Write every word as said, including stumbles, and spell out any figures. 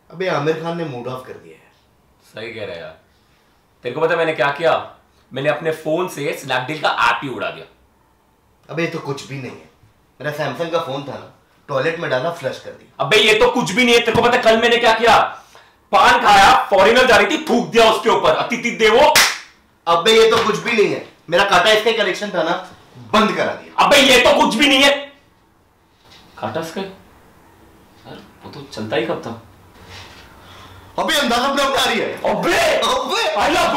अबे आमिर खान ने mood off कर दिया है। सही कह रहा है यार। तेरे को पता है मैंने क्या किया? मैंने अपने फोन से स्नैपडील का ऐप ही उड़ा दिया। अबे ये तो कुछ भी नहीं है, मेरा सैमसंग का फोन था ना, टॉयलेट में डाला, फ्लश कर दिया। अबे ये तो कुछ भी नहीं है। तेरे को पता है कल मैंने क्या किया? पान खाया, फॉरेनर जा रही थी, थूक दिया उसके ऊपर, अतिथि देवो। अबे ये तो कुछ भी नहीं है, मेरा काटा इसका कलेक्शन था ना, बंद करा दिया। अबे ये तो कुछ भी नहीं है। काटा इसका यार, वो तो चलता ही कब था। अबे अंदाजा अपने अपने आ रही है। अबे अबे आई लव